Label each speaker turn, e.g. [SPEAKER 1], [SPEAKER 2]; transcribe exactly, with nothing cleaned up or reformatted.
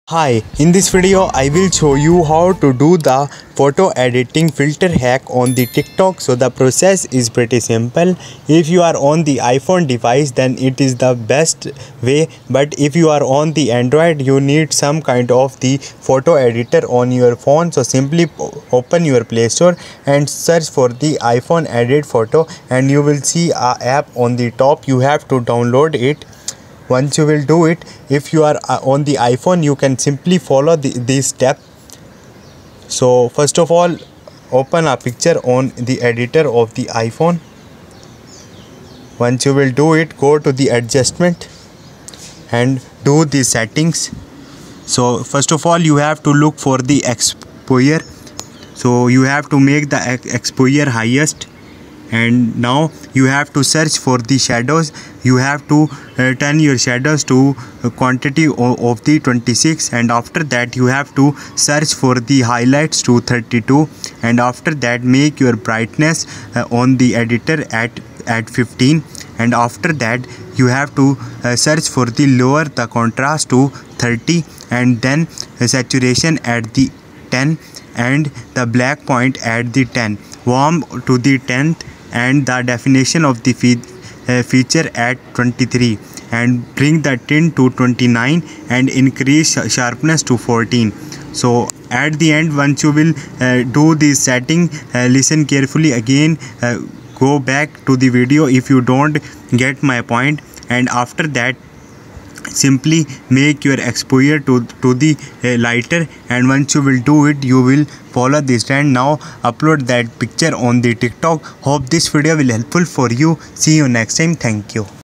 [SPEAKER 1] Hi, in this video I will show you how to do the photo editing filter hack on the TikTok. So the process is pretty simple. If you are on the iPhone device, then it is the best way, but if you are on the Android, you need some kind of the photo editor on your phone. So simply open your Play Store and search for the iPhone edit photo, and you will see a app on the top. You have to download it. Once you will do it, if you are on the iPhone, you can simply follow the, this step. So first of all, open a picture on the editor of the iPhone. Once you will do it, go to the adjustment and do the settings. So first of all, you have to look for the exposure. So you have to make the exposure highest. And now you have to search for the shadows. You have to uh, turn your shadows to a quantity of, of the twenty-six, and after that you have to search for the highlights to thirty-two, and after that make your brightness uh, on the editor at at fifteen, and after that you have to uh, search for the lower the contrast to thirty, and then uh, saturation at the ten, and the black point at the ten, warm to the tenth, and the definition of the fe uh, feature at twenty-three, and bring the tint to twenty-nine and increase sh sharpness to fourteen. So at the end, once you will uh, do this setting, uh, listen carefully again, uh, go back to the video if you don't get my point, and after that simply make your exposure to to the uh, lighter, and once you will do it, you will follow this trend. Now upload that picture on the TikTok. Hope this video will helpful for you. See you next time. Thank you.